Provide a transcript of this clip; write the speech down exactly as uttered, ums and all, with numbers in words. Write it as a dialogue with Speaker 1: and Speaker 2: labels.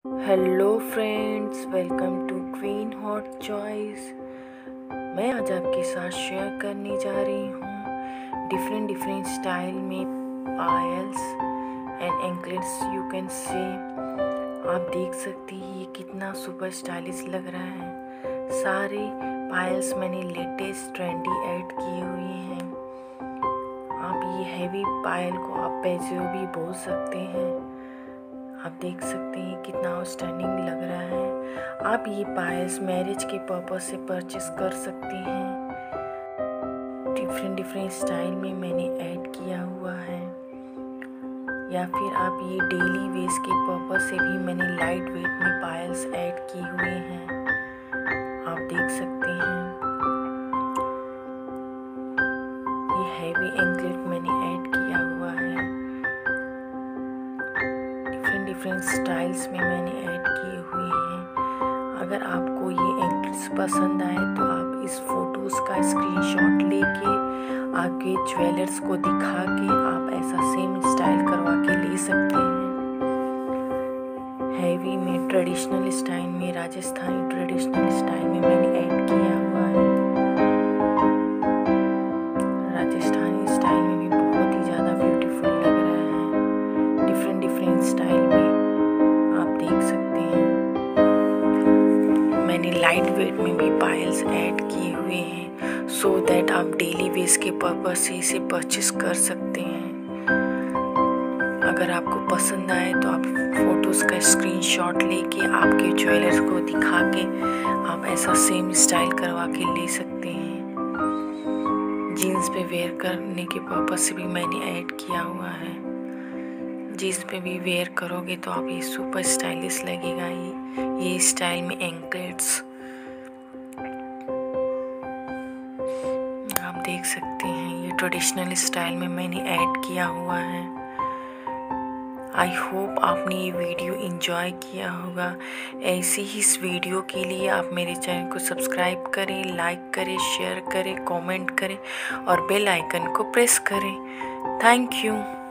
Speaker 1: Hello friends, welcome to queen hot choice. मैं आज आपके साथ शेयर करने जा रही हूँ डिफरेंट डिफरेंट स्टाइल में payals and anklets you can say. आप देख सकती हैं ये कितना सुपर स्टाइलिश लग रहा है। सारे पायल्स मैंने लेटेस्ट ट्रेंडी ऐड किए हुए हैं। आप ये हैवी पायल को आप पैजो भी बोल सकते हैं। आप देख सकते हैं कितना आउटस्टैंडिंग लग रहा है। आप ये पायल्स मैरिज के पर्पस से परचेस कर सकते हैं। डिफरेंट डिफरेंट स्टाइल में मैंने ऐड किया हुआ है, या फिर आप ये डेली वेज के पर्पस से भी मैंने लाइट वेट में पायल्स ऐड किए हुए हैं। आप देख सकते हैं ये हैवी एंकलेट मैंने ऐड किया हुआ है। डिफरेंट स्टाइल्स में मैंने ऐड किए हुए हैं। अगर आपको ये एंकलेट्स पसंद आए तो आप इस फोटोज़ का स्क्रीनशॉट लेके आपके ज्वेलर्स को दिखा के आप ऐसा सेम स्टाइल करवा के ले सकते हैं। हैवी में, ट्रेडिशनल स्टाइल में, राजस्थानी ट्रेडिशनल स्टाइल में मैंने ऐड किया हुआ है। राजस्थानी स्टाइल में भी बहुत ही ज़्यादा ब्यूटीफुल लग रहा है। डिफरेंट डिफरेंट स्टाइल में देख सकते हैं मैंने लाइट वेट में भी पायल्स ऐड किए हुए हैं, सो दैट आप डेली वेज के पर्पस से इसे परचेस कर सकते हैं। अगर आपको पसंद आए तो आप फोटोज़ का स्क्रीनशॉट लेके आपके ज्वेलर्स को दिखा के आप ऐसा सेम स्टाइल करवा के ले सकते हैं। जीन्स पे वेयर करने के पर्पस से भी मैंने ऐड किया हुआ है। जीन्स पे भी वेयर करोगे तो आप ये सुपर स्टाइलिश लगेगा। ये ये स्टाइल में एंकलेट्स आप देख सकते हैं। ये ट्रेडिशनल स्टाइल में मैंने ऐड किया हुआ है। आई होप आपने ये वीडियो एंजॉय किया होगा। ऐसे ही इस वीडियो के लिए आप मेरे चैनल को सब्सक्राइब करें, लाइक करें, शेयर करें, कमेंट करें और बेल आइकन को प्रेस करें। Thank you.